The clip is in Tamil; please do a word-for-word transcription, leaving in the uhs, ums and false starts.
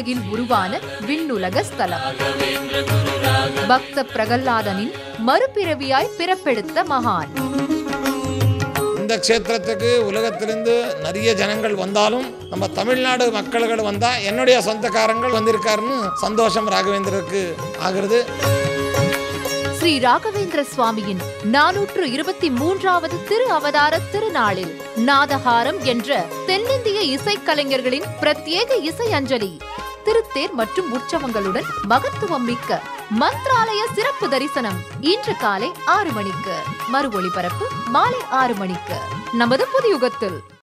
உலகில் உருவான விண்ணுலக ஸ்தலம். பக்த பிரகலாதனின் மறுபிறவியாய் பிறப்பெடுத்த மகான். இந்த க்ஷேத்திரத்துக்கு உலகத்திலிருந்து நிறைய ஜனங்கள் வந்தாலும் நம்ம தமிழ்நாடு மக்கள்கள் வந்தா என்னுடைய சொந்தக்காரங்கள் வந்திருக்காருன்னு சந்தோஷம் ராகவேந்திரருக்கு ஆகிறது. ஸ்ரீ ராகவேந்திர சுவாமியின் நானூற்று இருபத்தி மூன்றாவது திரு அவதார திருநாளில் நாதஹாரம் என்ற தென்னிந்திய இசைக்கலைஞர்களின் பிரத்யேக இசை அஞ்சலி, திருத்தேர் மற்றும் உற்சவங்களுடன் மகத்துவம் மிக்க மந்த்ராலய சிறப்பு தரிசனம் இன்று காலை ஆறு மணிக்கு, மறு ஒளிபரப்பு மாலை ஆறு மணிக்கு நமது புதியுகத்தில்.